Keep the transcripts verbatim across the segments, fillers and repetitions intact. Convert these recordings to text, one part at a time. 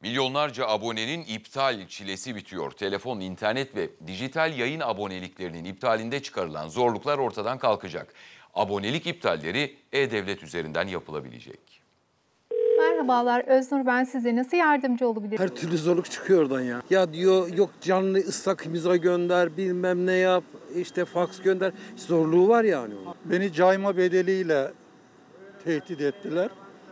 Milyonlarca abonenin iptal çilesi bitiyor. Telefon, internet ve dijital yayın aboneliklerinin iptalinde çıkarılan zorluklar ortadan kalkacak. Abonelik iptalleri e-devlet üzerinden yapılabilecek. Merhabalar, Öznur ben size nasıl yardımcı olabilirim? Her türlü zorluk çıkıyor oradan ya. Ya diyor yok canlı ıslak imza gönder, bilmem ne yap, işte faks gönder. Zorluğu var yani. Beni cayma bedeliyle tehdit ettiler.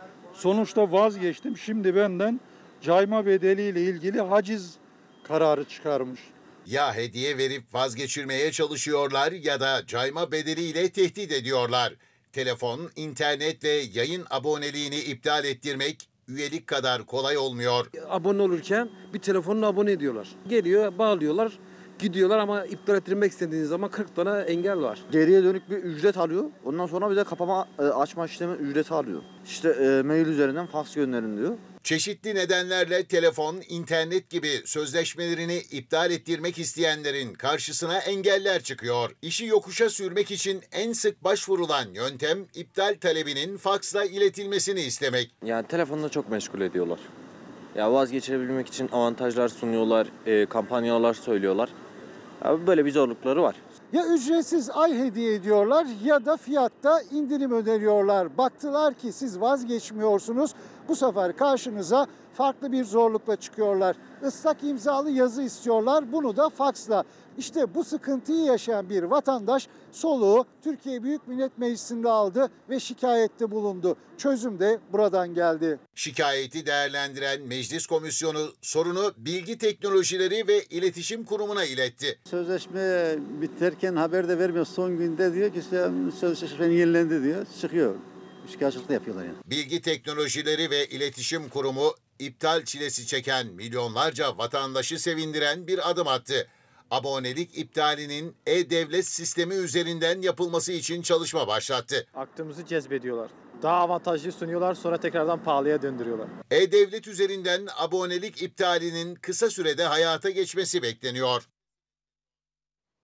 Sonuçta vazgeçtim. Şimdi benden cayma bedeliyle ilgili haciz kararı çıkarmış. Ya hediye verip vazgeçirmeye çalışıyorlar ya da cayma bedeliyle tehdit ediyorlar. Telefon, internet ve yayın aboneliğini iptal ettirmek üyelik kadar kolay olmuyor. Abone olurken bir telefonla abone ediyorlar. Geliyor, bağlıyorlar, gidiyorlar ama iptal ettirmek istediğiniz zaman kırk tane engel var. Geriye dönük bir ücret alıyor. Ondan sonra bir de kapama e, açma işlemi ücreti alıyor. İşte e, mail üzerinden faks gönderin diyor. Çeşitli nedenlerle telefon, internet gibi sözleşmelerini iptal ettirmek isteyenlerin karşısına engeller çıkıyor. İşi yokuşa sürmek için en sık başvurulan yöntem iptal talebinin faksla iletilmesini istemek. Yani telefonda çok meşgul ediyorlar. Ya vazgeçirebilmek için avantajlar sunuyorlar, e, kampanyalar söylüyorlar. Ya böyle bir zorlukları var. Ya ücretsiz ay hediye ediyorlar ya da fiyatta indirim öneriyorlar. Baktılar ki siz vazgeçmiyorsunuz. Bu sefer karşınıza farklı bir zorlukla çıkıyorlar. Islak imzalı yazı istiyorlar. Bunu da faksla. İşte bu sıkıntıyı yaşayan bir vatandaş soluğu Türkiye Büyük Millet Meclisi'nde aldı ve şikayette bulundu. Çözüm de buradan geldi. Şikayeti değerlendiren Meclis Komisyonu sorunu Bilgi Teknolojileri ve İletişim Kurumu'na iletti. Sözleşme biterken haber de vermiyor. Son günde diyor ki işte sözleşme yenilendi diyor. Çıkıyor. Şikayetçilik yapıyorlar yani. Bilgi Teknolojileri ve İletişim Kurumu iptal çilesi çeken milyonlarca vatandaşı sevindiren bir adım attı. Abonelik iptalinin e-devlet sistemi üzerinden yapılması için çalışma başlattı. Aklımızı cezbediyorlar. Daha avantajlı sunuyorlar, sonra tekrardan pahalıya döndürüyorlar. E-devlet üzerinden abonelik iptalinin kısa sürede hayata geçmesi bekleniyor.